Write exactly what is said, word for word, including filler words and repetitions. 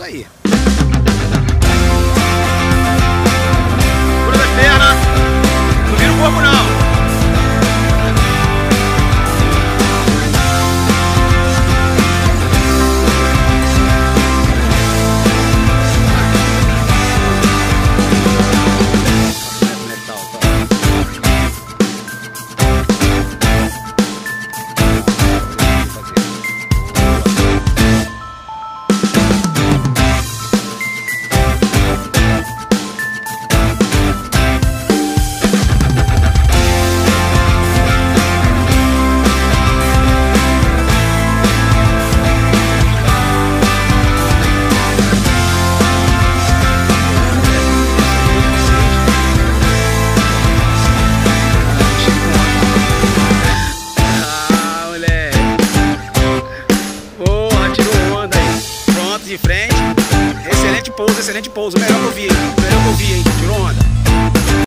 isso aí. Segura das pernas. Não vira o corpo não. De frente, excelente pouso, excelente pouso, melhor que eu vi.